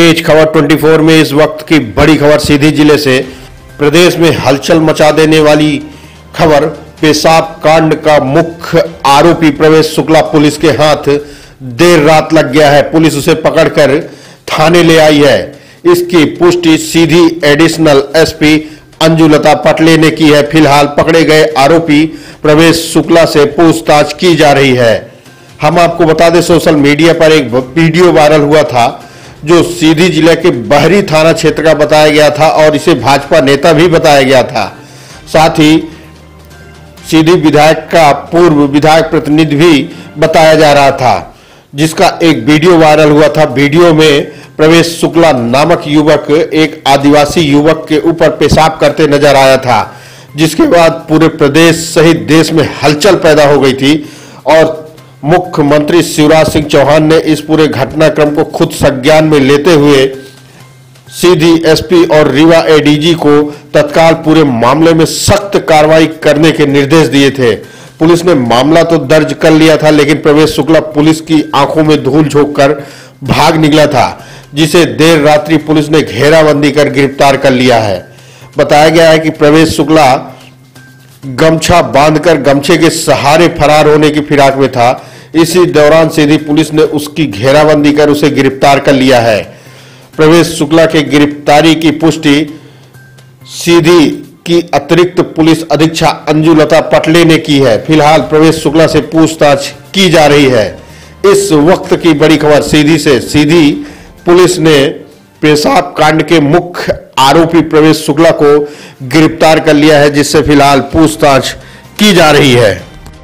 तेज खबर 24 में इस वक्त की बड़ी खबर सीधी जिले से। प्रदेश में हलचल मचा देने वाली खबर, पेशाब कांड का मुख्य आरोपी प्रवेश शुक्ला पुलिस के हाथ देर रात लग गया है। पुलिस उसे पकड़कर थाने ले आई है। इसकी पुष्टि सीधी एडिशनल एसपी अंजुलता पटले ने की है। फिलहाल पकड़े गए आरोपी प्रवेश शुक्ला से पूछताछ की जा रही है। हम आपको बता दें, सोशल मीडिया पर एक वीडियो वायरल हुआ था जो सीधी जिले के बहरी थाना क्षेत्र का बताया गया था और इसे भाजपा नेता भी बताया गया था। साथ ही सीधी विधायक का पूर्व विधायक प्रतिनिधि भी बताया जा रहा था, जिसका एक वीडियो वायरल हुआ था। वीडियो में प्रवेश शुक्ला नामक युवक एक आदिवासी युवक के ऊपर पेशाब करते नजर आया था, जिसके बाद पूरे प्रदेश सहित देश में हलचल पैदा हो गई थी और मुख्यमंत्री शिवराज सिंह चौहान ने इस पूरे घटनाक्रम को खुद संज्ञान में लेते हुए सीधी एसपी और रीवा एडीजी को तत्काल पूरे मामले में सख्त कार्रवाई करने के निर्देश दिए थे। पुलिस ने मामला तो दर्ज कर लिया था, लेकिन प्रवेश शुक्ला पुलिस की आंखों में धूल झोंककर भाग निकला था, जिसे देर रात्रि पुलिस ने घेराबंदी कर गिरफ्तार कर लिया है। बताया गया है कि प्रवेश शुक्ला गमछा बांधकर गमछे के सहारे फरार होने की फिराक में था। इसी दौरान सीधी पुलिस ने उसकी घेराबंदी कर उसे गिरफ्तार कर लिया है। प्रवेश शुक्ला के गिरफ्तारी की पुष्टि सीधी की अतिरिक्त पुलिस अधीक्षक अंजुलता पटले ने की है। फिलहाल प्रवेश शुक्ला से पूछताछ की जा रही है। इस वक्त की बड़ी खबर सीधी से। सीधी पुलिस ने पेशाब कांड के मुख्य आरोपी प्रवेश शुक्ला को गिरफ्तार कर लिया है, जिससे फिलहाल पूछताछ की जा रही है।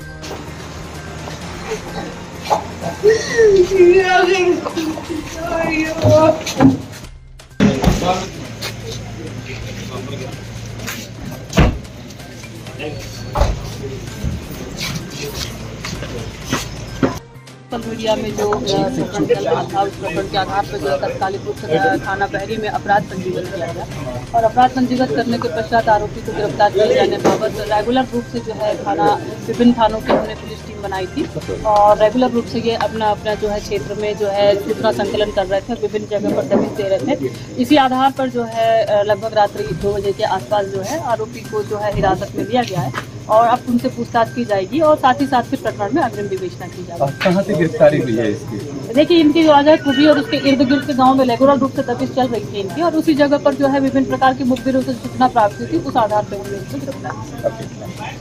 सोशल मीडिया में जो प्रकरण चल रहा था, उस प्रकरण के आधार पर जो है तत्कालीन थाना बहरी में अपराध पंजीबद्ध किया गया और अपराध पंजीबद्ध करने के पश्चात आरोपी को गिरफ्तार किए जाने बाबत रेगुलर रूप से जो है थाना विभिन्न थानों की हमने पुलिस टीम बनाई थी और रेगुलर रूप से ये अपना जो है क्षेत्र में जो है सूचना संकलन कर रहे थे, विभिन्न जगह पर दबिश दे रहे थे। इसी आधार पर जो है लगभग रात्रि 2 बजे के आसपास जो है आरोपी को जो है हिरासत में लिया गया है और अब उनसे पूछताछ की जाएगी और साथ ही साथ के प्रकरण में अग्रिम विवेचना की जाएगी। कहाँ से गिरफ्तारी हुई है इसकी? देखिए, इनकी जो जगह खुबी और उसके इर्द गिर्द के गांव में रेगुलर रूप से दबिश चल रही थी इनकी और उसी जगह पर जो है विभिन्न प्रकार की मुखबिरों से सूचना प्राप्त हुई थी, उस आधार पर हमने इनको गिरफ्तार किया।